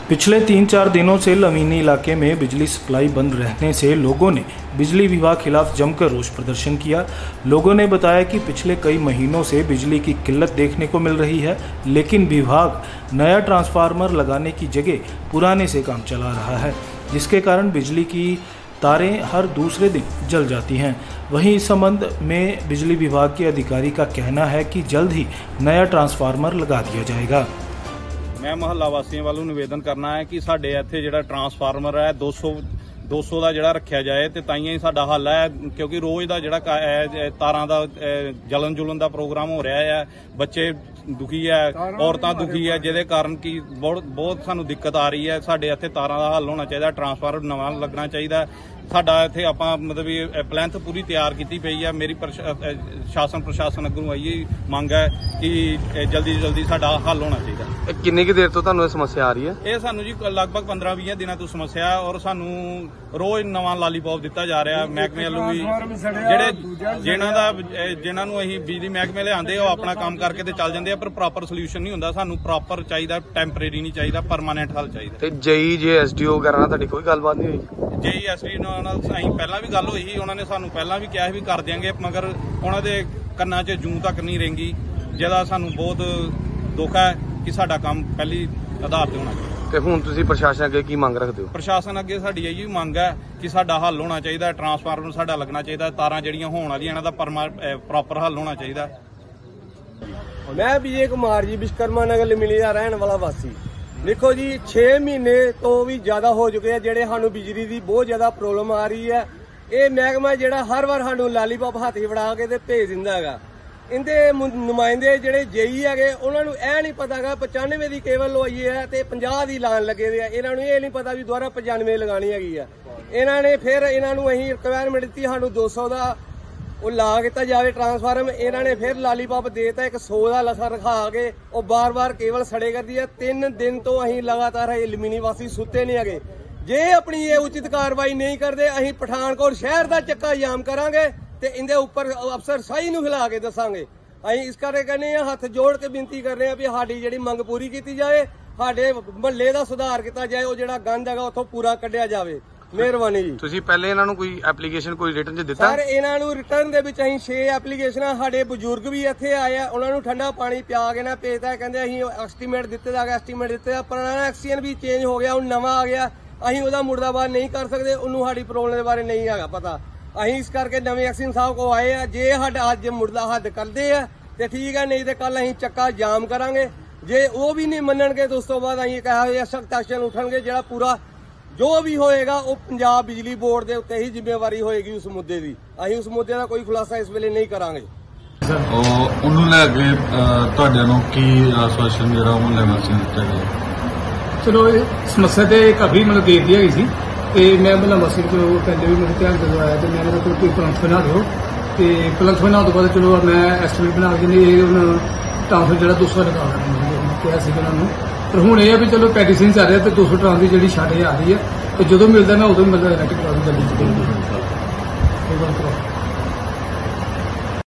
पिछले 3-4 दिनों से लवीनी इलाके में बिजली सप्लाई बंद रहने से लोगों ने बिजली विभाग खिलाफ जमकर रोष प्रदर्शन किया। लोगों ने बताया कि पिछले कई महीनों से बिजली की किल्लत देखने को मिल रही है, लेकिन विभाग नया ट्रांसफार्मर लगाने की जगह पुराने से काम चला रहा है, जिसके कारण बिजली की तारें हर दूसरे दिन जल जाती हैं। वहीं इस संबंध में बिजली विभाग के अधिकारी का कहना है कि जल्द ही नया ट्रांसफार्मर लगा दिया जाएगा। मैं ਮੁਹੱਲਾ ਵਾਸੀਆਂ ਵੱਲੋਂ ਨਿਵੇਦਨ ਕਰਨਾ ਹੈ ਕਿ ਸਾਡੇ ਇੱਥੇ ਜਿਹੜਾ ਟਰਾਂਸਫਾਰਮਰ ਹੈ 200 ਦਾ ਜਿਹੜਾ ਰੱਖਿਆ ਜਾਏ ਤੇ ਤਾਈਆਂ ਹੀ ਸਾਡਾ ਹੱਲ ਹੈ, ਕਿਉਂਕਿ ਰੋਜ਼ ਦਾ ਜਿਹੜਾ ਤਾਰਾਂ ਦਾ ਜਲਨ ਦਾ ਪ੍ਰੋਗਰਾਮ ਹੋ ਰਿਹਾ ਹੈ। ਬੱਚੇ ਦੁਖੀ ਹੈ, ਔਰਤਾਂ ਦੁਖੀ ਹੈ, ਜਿਹਦੇ ਕਾਰਨ ਕਿ ਬਹੁਤ ਸਾਨੂੰ ਦਿੱਕਤ ਆ ਰਹੀ ਹੈ। ਸਾਡੇ ਇੱਥੇ ਤਾਰਾਂ ਦਾ ਹੱਲ ਹੋਣਾ ਚਾਹੀਦਾ, ਟਰਾਂਸਫਾਰਮਰ ਨਵਾਂ ਲੱਗਣਾ ਚਾਹੀਦਾ। ਸਾਡਾ ਇੱਥੇ ਆਪਾਂ ਮਤਲਬ ਪਲੈਂਥ ਪੂਰੀ ਤਿਆਰ ਕੀਤੀ ਪਈ ਹੈ। ਮੇਰੀ ਸ਼ਾਸਨ ਪ੍ਰਸ਼ਾਸਨ ਅੱਗੋਂ ਆਈ ਮੰਗ ਹੈ ਕਿ ਜਲਦੀ ਸਾਡਾ ਹੱਲ ਹੋਣਾ ਚਾਹੀਦਾ। ਕਿੰਨੀ ਕੁ ਦੇਰ ਤੋਂ ਤੁਹਾਨੂੰ ਇਹ ਸਮੱਸਿਆ ਆ ਰਹੀ ਹੈ? ਇਹ ਸਾਨੂੰ ਜੀ ਲਗਭਗ 15-20 ਦਿਨਾਂ ਤੋਂ ਸਮੱਸਿਆ ਹੈ, ਔਰ ਸਾਨੂੰ ਰੋਜ਼ ਨਵਾਂ ਲਾਲੀਪੌਪ ਦਿੱਤਾ ਜਾ ਰਿਹਾ ਮਹਿਕਮੇ ਵੱਲੋਂ ਵੀ। ਜਿਨ੍ਹਾਂ ਨੂੰ ਅਸੀਂ ਬਿਜਲੀ ਮਹਿਕਮੇ ਲਿਆਂਦੇ ਉਹ ਆਪਣਾ ਕੰਮ ਕਰਕੇ ਤੇ ਚੱਲ ਜਾਂਦੇ ਆ, ਪਰ ਪ੍ਰੋਪਰ ਸੋਲੂਸ਼ਨ ਨਹੀਂ ਹੁੰਦਾ। ਸਾਨੂੰ ਪ੍ਰੋਪਰ ਚਾਹੀਦਾ, ਟੈਂਪਰੇਰੀ ਨਹੀਂ ਚਾਹੀਦਾ, ਪਰਮਾਨੈਂਟ ਹੱਲ ਚਾਹੀਦਾ। ਤੇ ਜੇਈ ਜੇ ਐਸਡੀਓ ਵਗੈਰਾ ਨਾਲ ਤੁਹਾਡੀ ਕੋਈ ਗੱਲਬਾਤ ਨਹੀਂ ਹੋਈ? ਜੇਈ ਐਸਡੀਓ ਨਾਲ ਅਸੀਂ ਪਹਿਲਾਂ ਵੀ ਗੱਲ ਹੋਈ ਸੀ, ਉਹਨਾਂ ਨੇ ਸਾਨੂੰ ਪਹਿਲਾਂ ਵੀ ਕਿਹਾ ਸੀ ਵੀ ਕਰ ਦਿਆਂਗੇ, ਮਗਰ ਉਹਨਾਂ ਦੇ ਕੰਨਾਂ 'ਚ ਜੂੰ ਤੱਕ ਨਹੀਂ ਰਹਿੰਗੀ, ਜਿਹਦਾ ਸਾਨੂੰ ਬਹੁਤ ਦੁੱਖ ਹੈ ਕਿ ਸਾਡਾ ਕੰਮ ਪਹਿਲੀ ਆਧਾਰ ਤੇ ਹੋਣਾ ਚਾਹੀਦਾ। ਤੇ ਹੁਣ ਤੁਸੀਂ ਪ੍ਰਸ਼ਾਸਨ ਅੱਗੇ ਕੀ ਮੰਗ ਰੱਖਦੇ ਹੋ? ਪ੍ਰਸ਼ਾਸਨ ਅੱਗੇ ਸਾਡੀ ਇਹੀ ਮੰਗ ਹੈ ਕਿ ਸਾਡਾ ਹੱਲ ਹੋਣਾ ਚਾਹੀਦਾ, ਟਰਾਂਸਫਾਰਮਰ ਸਾਡਾ ਲੱਗਣਾ ਚਾਹੀਦਾ, ਤਾਰਾਂ ਜਿਹੜੀਆਂ ਹੋਣ ਵਾਲੀਆਂ ਇਹਨਾਂ ਦਾ ਪ੍ਰੋਪਰ ਹੱਲ ਹੋਣਾ ਚਾਹੀਦਾ। ਮੈਂ ਵਿਜੇ ਕੁਮਾਰ ਜੀ, ਵਿਸ਼ਕਰਮਾ ਨਗਰ ਲਿਮਿਲੀ ਦਾ ਰਹਿਣ ਵਾਲਾ ਵਾਸੀ। ਦੇਖੋ ਜੀ 6 ਮਹੀਨੇ ਤੋਂ ਵੀ ਜ਼ਿਆਦਾ ਹੋ ਚੁੱਕੇ ਆ ਜਿਹੜੇ ਸਾਨੂੰ ਬਿਜਲੀ ਦੀ ਬਹੁਤ ਜ਼ਿਆਦਾ ਪ੍ਰੋਬਲਮ ਆ ਰਹੀ ਹੈ। ਇਹ ਮਹਿਕਮਾ ਜਿਹੜਾ ਹਰ ਵਾਰ ਸਾਨੂੰ ਲਾਲੀਪੌਪ ਹੱਥ 'ਚ ਫੜਾ ਕੇ ਤੇ ਭੇਜ ਦਿੰਦਾ ਹੈਗਾ। ਇਹਦੇ ਨੁਮਾਇੰਦੇ ਜਿਹੜੇ ਜੇਈ ਹੈਗੇ ਉਹਨਾਂ ਨੂੰ ਇਹ ਨਹੀਂ ਪਤਾ ਹੈਗਾ 95 ਦੀ ਕੇਬਲ ਲਵਾਈ ਹੈ ਤੇ 50 ਦੀ ਲਾਣ ਲੱਗੇ ਦੇ ਆ। ਇਹਨਾਂ ਨੂੰ ਇਹ ਨਹੀਂ ਪਤਾ ਵੀ ਦੁਬਾਰਾ 95 ਲਗਾਣੀ ਹੈਗੀ ਆ। ਇਹਨਾਂ ਨੇ ਫਿਰ ਇਹਨਾਂ ਨੂੰ ਅਸੀਂ ਰਿਕੁਆਇਰਮੈਂਟ ਦਿੱਤੀ ਸਾਨੂੰ 200 ਦਾ ਉਹ ਲਾ ਕੀਤਾ ਜਾਵੇ ਟਰਾਂਸਫਾਰਮ। ਇਹਨਾਂ ਨੇ ਫਿਰ ਲਾਲੀਪੌਪ ਦੇਤਾ 100 ਦਾ ਲਸਾ ਰਖਾ ਕੇ ਉਹ ਬਾਰ-ਬਾਰ ਕੇਬਲ ਸੜੇ ਕਰਦੀ ਹੈ। 3 ਦਿਨ ਤੋਂ ਅਸੀਂ ਲਗਾਤਾਰ ਲਿਮਿਨੀ ਵਾਸੀ ਸੁੱਤੇ ਨਹੀਂ ਹੈਗੇ। ਜੇ ਆਪਣੀ ਇਹ ਉਚਿਤ ਕਾਰਵਾਈ ਨਹੀਂ ਕਰਦੇ ਅਸੀਂ ਪਠਾਨਕੋਟ ਸ਼ਹਿਰ ਦਾ ਚੱਕਾ ਜਾਮ ਕਰਾਂਗੇ ਤੇ ਇਹਦੇ ਉੱਪਰ ਅਫਸਰ ਸਾਈ ਨੂੰ ਹਿਲਾ ਕੇ ਦੱਸਾਂਗੇ। ਅਸੀਂ ਇਸ ਕਰਕੇ ਕਹਿੰਦੇ ਆ, ਹੱਥ ਜੋੜ ਕੇ ਬੇਨਤੀ ਕਰ ਰਹੇ ਆ ਵੀ ਸਾਡੀ ਜਿਹੜੀ ਮੰਗ ਪੂਰੀ ਕੀਤੀ ਜਾਵੇ, ਸਾਡੇ ਮੁਹੱਲੇ ਦਾ ਸੁਧਾਰ ਕੀਤਾ ਜਾਏ, ਉਹ ਜਿਹੜਾ ਗੰਦ ਹੈਗਾ ਉੱਥੋਂ ਪੂਰਾ ਕੱਢਿਆ ਜਾਵੇ। ਮਿਹਰਬਾਨੀ ਜੀ। ਤੁਸੀਂ ਪਹਿਲੇ ਇਹਨਾਂ ਨੂੰ ਕੋਈ ਐਪਲੀਕੇਸ਼ਨ ਕੋਈ ਰਿਟਨ 'ਚ ਦਿੱਤਾ? ਸਰ ਇਹਨਾਂ ਨੂੰ ਰਿਟਰਨ ਦੇ ਵਿੱਚ ਅਸੀਂ 6 ਐਪਲੀਕੇਸ਼ਨਾਂ, ਸਾਡੇ ਬਜ਼ੁਰਗ ਵੀ ਇੱਥੇ ਆਏ ਆ, ਉਹਨਾਂ ਨੂੰ ਠੰਡਾ ਪਾਣੀ ਪਿਆ ਕੇ ਨਾ ਭੇਜਦਾ। ਕਹਿੰਦੇ ਅਸੀਂ ਐਸਟੀਮੇਟ ਦਿੱਤੇ ਦਾ ਪੁਰਾਣਾ ਐਕਸੀਅਨ ਵੀ ਚੇਂਜ ਹੋ ਗਿਆ, ਹੁਣ ਨਵਾਂ ਆ ਗਿਆ, ਅਸੀਂ ਉਹਦਾ ਮੁਰਦਾਬਾਦ ਨਹੀਂ ਕਰ ਸਕਦੇ। ਉਹਨੂੰ ਸਾਡੀ ਪ੍ਰੋਬਲਮ ਦੇ ਬਾਰੇ ਨਹੀਂ ਹੈਗਾ ਪਤਾ। ਅਸੀਂ ਇਸ ਕਰਕੇ ਨਵੇਂ ਐਕਸੀਅਨ ਸਾਹਿਬ ਕੋ ਆਏ ਆ। ਜੇ ਸਾਡਾ ਅੱਜ ਮੁਰਦਾ ਹੱਦ ਕਰਦੇ ਆ ਤੇ ਠੀਕ ਹੈ, ਨਹੀਂ ਤੇ ਕੱਲ ਅਸੀਂ ਚੱਕਾ ਜਾਮ ਕਰਾਂਗੇ। ਜੇ ਉਹ ਵੀ ਨਹੀਂ ਮੰਨਣਗੇ ਤਾਂ ਉਸ ਤੋਂ ਬਾਅਦ ਅਸੀਂ ਕਿਹਾ ਸਖਤ ਐਕਸ਼ਨ ਉਠਣਗੇ। ਜਿਹੜਾ ਪੂਰਾ ਜੋ ਵੀ ਹੋਏਗਾ ਉਹ ਪੰਜਾਬ ਬਿਜਲੀ ਬੋਰਡ ਦੇ ਉੱਤੇ ਹੀ ਜ਼ਿੰਮੇਵਾਰੀ ਹੋਏਗੀ ਉਸ ਮੁੱਦੇ ਦੀ। ਅਸੀਂ ਉਸ ਮੁੱਦੇ ਦਾ ਕੋਈ ਖੁਲਾਸਾ ਇਸ ਵੇਲੇ ਨਹੀਂ ਕਰਾਂਗੇ। ਉਹਨੂੰ ਲੈ ਕੇ ਤੁਹਾਡੇ ਨੂੰ ਕੀ ਆਸ਼ਵਾਸਨ ਜਿਹੜਾ ਉਹ ਮੁਹੱਲੇ ਵਾਸੀਆਂ ਨੂੰ ਦਿੱਤਾ ਗਿਆ? ਚਲੋ ਇਹ ਸਮੱਸਿਆ ਤੇ ਕਾਫੀ ਮਤਲਬ ਦੇਰ ਦੀ ਹੈਗੀ ਸੀ ਤੇ ਮੈਂ ਮੁਹੱਲਾ ਵਾਸੀ ਕੋਲ ਕਹਿੰਦੇ ਵੀ ਮੇਰੇ ਧਿਆਨ ਜਦੋਂ ਆਇਆ ਤੇ ਮੈਂ ਮੇਰੇ ਕੋਲ ਕੋਈ ਪਲੰਥ ਬਣਾ ਦਿਓ ਤੇ ਪਲੰਥ ਬਣਾਉਣ ਤੋਂ ਬਾਅਦ ਚਲੋ ਮੈਂ ਐਸਟੀਮੇਟ ਬਣਾ ਕੇ ਇਹ ਹੁਣ ਟ੍ਰਾਂਸਫਰ ਜਿਹੜਾ 200 ਲਗਾ ਕਿਹਾ ਸੀ ਉਹਨਾਂ ਨੂੰ। ਪਰ ਹੁਣ ਇਹ ਆ ਵੀ ਚਲੋ ਪੈਟੀਸ਼ਨ ਚੱਲ ਰਿਹਾ ਤੇ 200 ਟ੍ਰਾਂਸ ਦੀ ਜਿਹੜੀ ਛਾੜੇ ਆ ਰਹੀ ਹੈ ਤੇ ਜਦੋਂ ਮਿਲਦਾ ਮੈਂ ਉਦੋਂ ਮਿਲਦਾ ਇਲੈਕਟ੍ਰਿਕ ਕਰਾ ਦੂੰ ਜਲਦੀ।